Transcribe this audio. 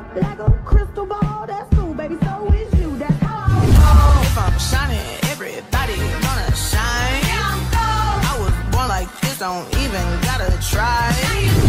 Like a crystal ball, that's cool, baby, so is you, that's how I if I'm shining, everybody gonna shine. I was born like this, don't even gotta try.